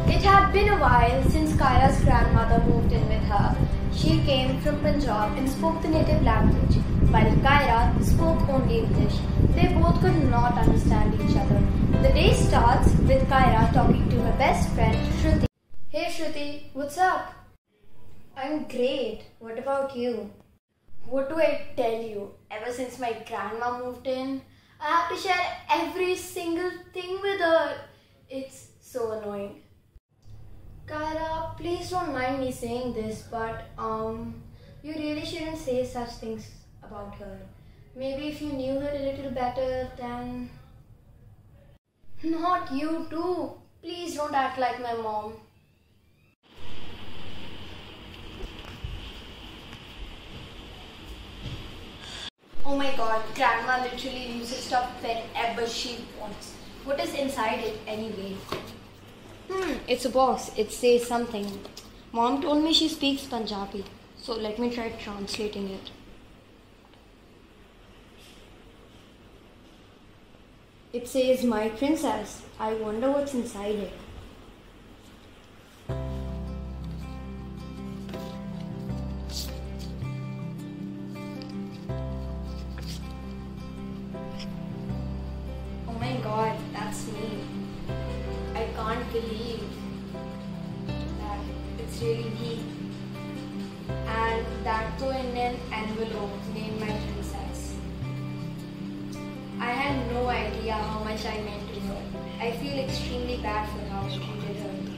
It had been a while since Kaira's grandmother moved in with her. She came from Punjab and spoke the native language, while Kaira spoke only English. They both could not understand each other. The day starts with Kaira talking to her best friend Shruti. Hey Shruti, what's up? I'm great. What about you? What do I tell you? Ever since my grandma moved in, I have to share every single thing with her. It's so annoying. Kaira, please don't mind me saying this, but you really shouldn't say such things about her. Maybe if you knew her a little better, then... Not you too. Please don't act like my mom. Oh my god, grandma literally uses stuff whenever she wants. What is inside it anyway? It's a box. It says something. Mom told me she speaks Punjabi, so let me try translating it. It says, "My princess." I wonder what's inside it. Oh my god, that's me. I can't believe that it's really me. And that too in an envelope named My Princess. I had no idea how much I meant to her. I feel extremely bad for how I treated her.